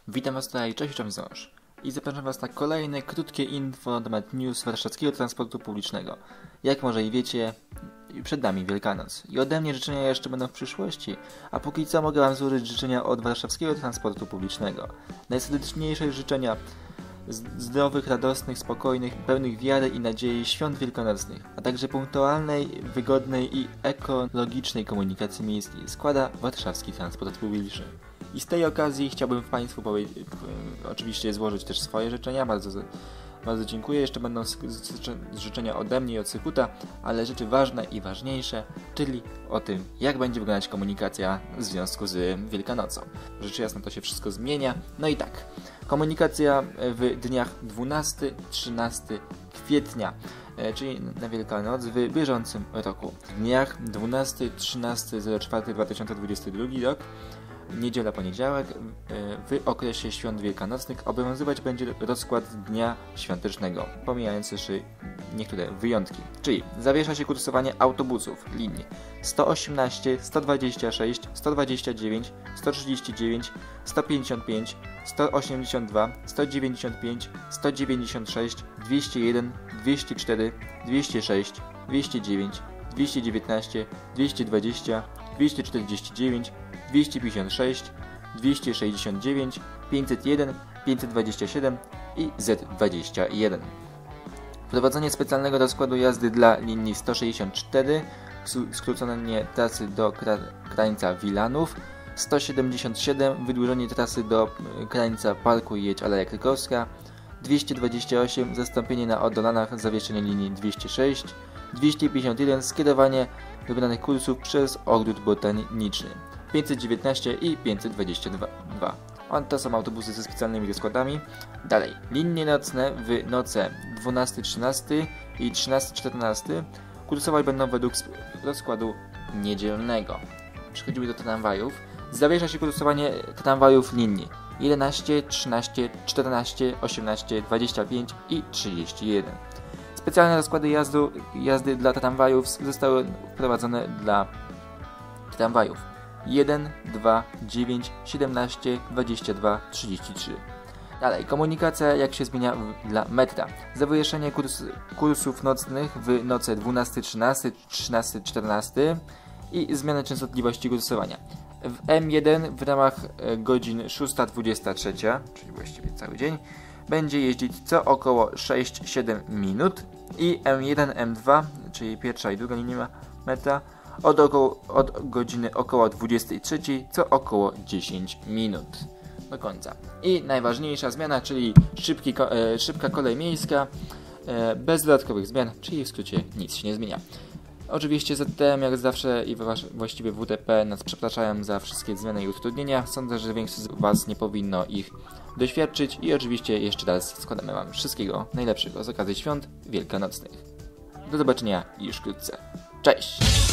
Witam Was tutaj, cześć Ząż. I zapraszam Was na kolejne krótkie info na temat news warszawskiego transportu publicznego. Jak może i wiecie, przed nami Wielkanoc. I ode mnie życzenia jeszcze będą w przyszłości, a póki co mogę Wam złożyć życzenia od warszawskiego transportu publicznego. Najserdeczniejsze życzenia zdrowych, radosnych, spokojnych, pełnych wiary i nadziei świąt wielkanocnych, a także punktualnej, wygodnej i ekologicznej komunikacji miejskiej składa warszawski transport publiczny. I z tej okazji chciałbym Państwu oczywiście złożyć też swoje życzenia. Bardzo dziękuję. Jeszcze będą życzenia ode mnie i od Sykuta, ale rzeczy ważne i ważniejsze, czyli o tym, jak będzie wyglądać komunikacja w związku z Wielkanocą. Rzecz jasna, to się wszystko zmienia. No i tak, komunikacja w dniach 12-13 kwietnia, czyli na Wielkanoc w bieżącym roku. W dniach 12-13-04-2022 rok, niedziela, poniedziałek, w okresie świąt wielkanocnych obowiązywać będzie rozkład dnia świątecznego, pomijając jeszcze niektóre wyjątki. Czyli zawiesza się kursowanie autobusów linii 118, 126, 129, 139, 155, 182, 195, 196, 201, 204, 206, 209, 219, 220, 249, 256, 269, 501, 527 i Z21. Wprowadzenie specjalnego rozkładu jazdy dla linii 164, skrócenie trasy do krańca Wilanów, 177, wydłużenie trasy do krańca Parku Jedź Aleja Krykowska, 228, zastąpienie na Odolanach zawieszenie linii 206, 251, skierowanie wybranych kursów przez Ogród Botaniczny, 519 i 522. To są autobusy ze specjalnymi rozkładami. Dalej, linie nocne w noce 12-13 i 13-14 kursować będą według rozkładu niedzielnego. Przechodzimy do tramwajów. Zawiesza się kursowanie tramwajów linii 11, 13, 14, 18, 25 i 31. Specjalne rozkłady jazdy dla tramwajów zostały wprowadzone dla tramwajów 1, 2, 9, 17, 22, 33. Dalej, komunikacja jak się zmienia dla metra. Zawieszenie kursów nocnych w noce 12-13, 13-14 i zmiana częstotliwości kursowania. W M1 w ramach godzin 6-23, czyli właściwie cały dzień, będzie jeździć co około 6-7 minut i M1, M2, czyli pierwsza i druga linia metra, od godziny około 23, co około 10 minut do końca. I najważniejsza zmiana, czyli szybka kolej miejska, bez dodatkowych zmian, czyli w skrócie nic się nie zmienia. Oczywiście ZTM jak zawsze i właściwie WTP nas przepraszają za wszystkie zmiany i utrudnienia. Sądzę, że większość z Was nie powinno ich doświadczyć i oczywiście jeszcze raz składamy Wam wszystkiego najlepszego z okazji świąt wielkanocnych. Do zobaczenia już wkrótce. Cześć!